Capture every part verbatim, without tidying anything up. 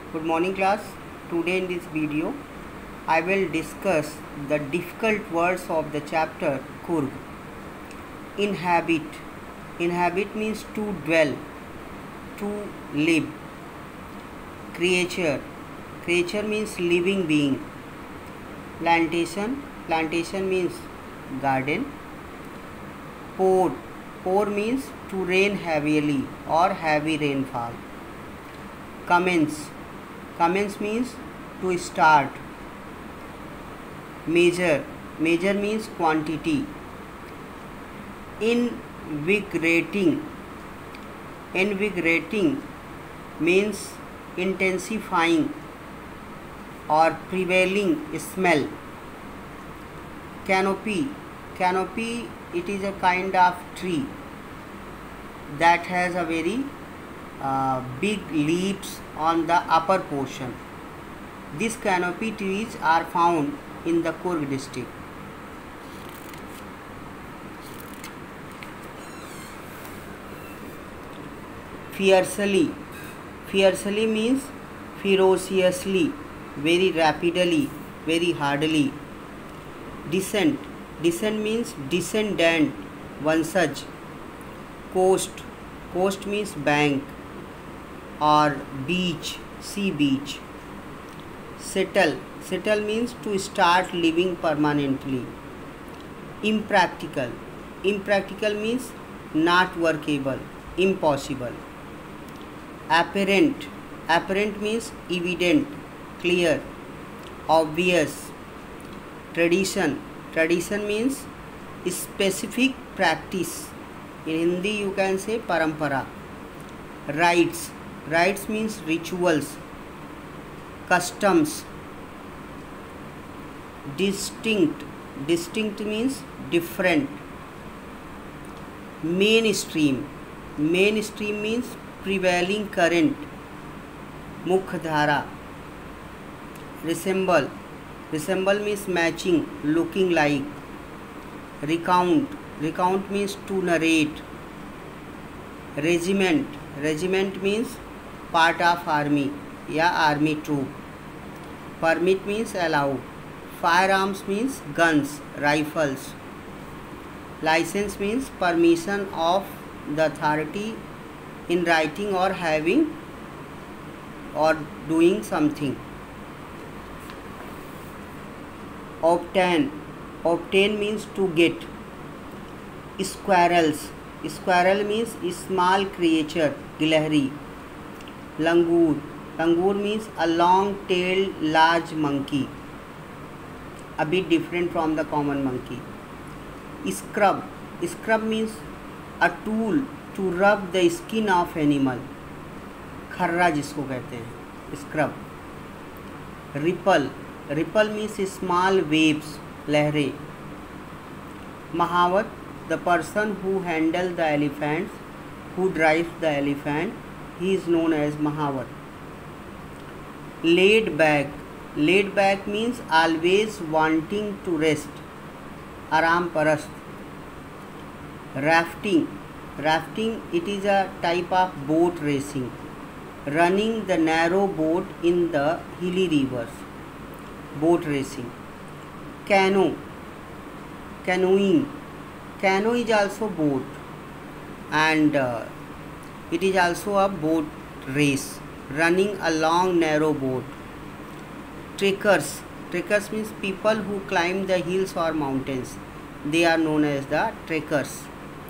Good morning class. Today in this video I will discuss the difficult words of the chapter Kurg. Inhabit. Inhabit means to dwell, to live. Creature. Creature means living being. Plantation. Plantation means garden. Pour. Pour means to rain heavily or heavy rainfall. Commence. Commence means to start. Measure. Measure means quantity. Invigorating. Invigorating means intensifying or prevailing smell. Canopy. Canopy, it is a kind of tree that has a very uh, big leaves on the upper portion. These canopy trees are found in the Kurg district. Fiercely. Fiercely means ferociously, very rapidly, very hardly. Descent. Descent means descendant, one such. Coast. Coast means bank or beach, sea beach. Settle. Settle means to start living permanently. Impractical. Impractical means not workable, impossible. Apparent. Apparent means evident, clear, obvious. Tradition. Tradition means specific practice. In Hindi you can say parampara. Rites. Rites means rituals, customs. Distinct. Distinct means different. Mainstream. Mainstream means prevailing current. Mukhdhara. Resemble. Resemble means matching, looking like. Recount. Recount means to narrate. Regiment. Regiment means part of army या army troop. Permit means allow. Firearms means guns, rifles. License means permission of the authority in writing or having or doing something. Obtain. Obtain means to get. Squirrels. Squirrel means small creature, gilahri. Langur. Langur means a long-tailed large monkey, a bit different from the common monkey. Scrub. Scrub means a tool to rub the skin of animal. खर्रा जिसको कहते हैं, scrub. Ripple. Ripple means small waves, लहरें. Mahawat, the person who handles the elephants, who drives the elephant, he is known as Mahawat. Laid back. Laid back means always wanting to rest, आराम परस्त. Rafting. Rafting, it is a type of boat racing, running the narrow boat in the hilly rivers. Boat racing. Canoe. Canoeing. Canoe is also boat and uh, it is also a boat race, running a long narrow boat. Trekkers. Trekkers means people who climb the hills or mountains. They are known as the trekkers.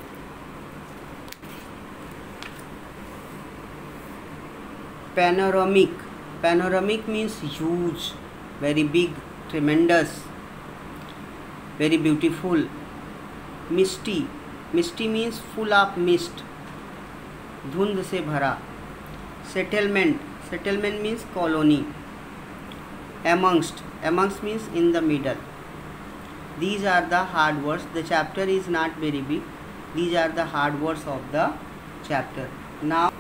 Panoramic. Panoramic means huge, very big, tremendous, very beautiful. Misty. Misty means full of mist, धुंध से भरा. Settlement. Settlement means colony. Amongst. Amongst means in the middle. These are the hard words. The chapter is not very big. These are the hard words of the chapter. Now,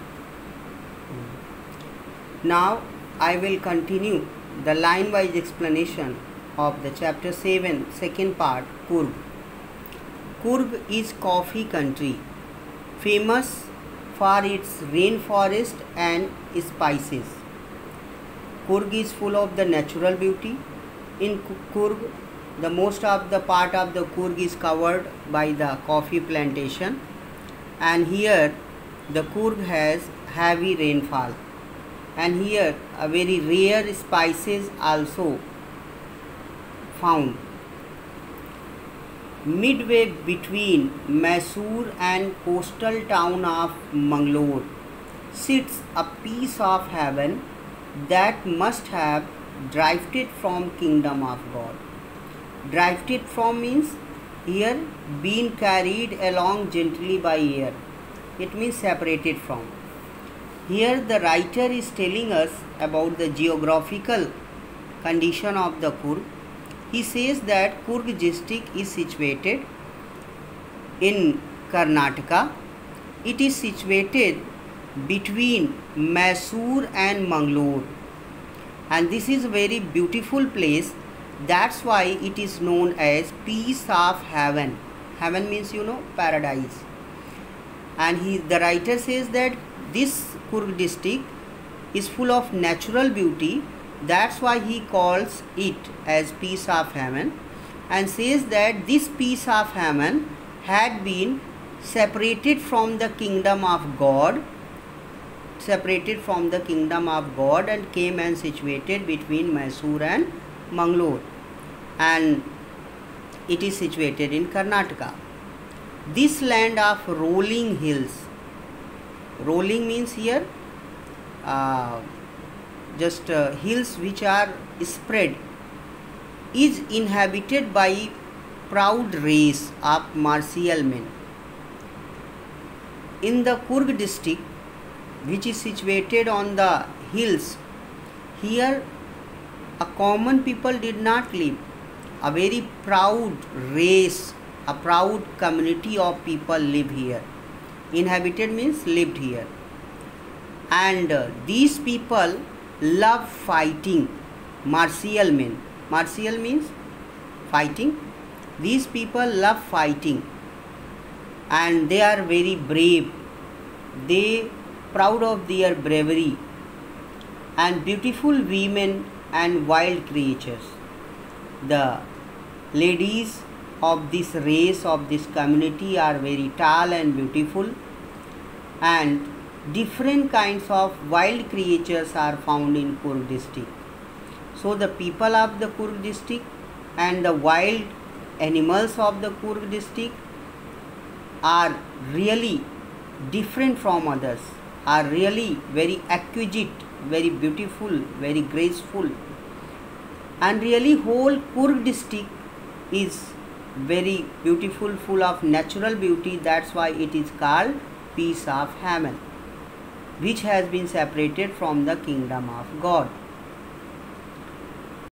now I will continue the line-wise explanation of the chapter seven, second part, Kurg. Kurg is coffee country, famous for its rainforest and spices. Coorg is full of the natural beauty. In Coorg, the most of the part of the Coorg is covered by the coffee plantation, and here the Coorg has heavy rainfall, and here a very rare spices also found. Midway between Mysore and coastal town of Mangalore sits a piece of heaven that must have drifted from kingdom of God. Drifted from means here been carried along gently by air. It means separated from. Here the writer is telling us about the geographical condition of the Coorg. He says that Coorg district is situated in Karnataka. It is situated between Mysore and Mangalore, and this is a very beautiful place. That's why it is known as piece of heaven. Heaven means, you know, paradise. And he, the writer says that this Coorg district is full of natural beauty. That's why he calls it as piece of heaven, and says that this piece of heaven had been separated from the kingdom of God, separated from the kingdom of God and came and situated between Mysore and Mangalore, and it is situated in Karnataka. This land of rolling hills, rolling means here uh, just uh, hills which are spread, is inhabited by proud race of martial men. In the Coorg district, which is situated on the hills, here a common people did not live. A very proud race, a proud community of people live here. Inhabited means lived here. And uh, these people love fighting, martial men. Martial means fighting. These people love fighting, and they are very brave. They proud of their bravery, and beautiful women and wild creatures. The ladies of this race, of this community, are very tall and beautiful, and different kinds of wild creatures are found in Coorg district. So the people of the Coorg district and the wild animals of the Coorg district are really different from others, are really very exquisite, very beautiful, very graceful, and really whole Coorg district is very beautiful, full of natural beauty. That's why it is called piece of heaven, which has been separated from the kingdom of God.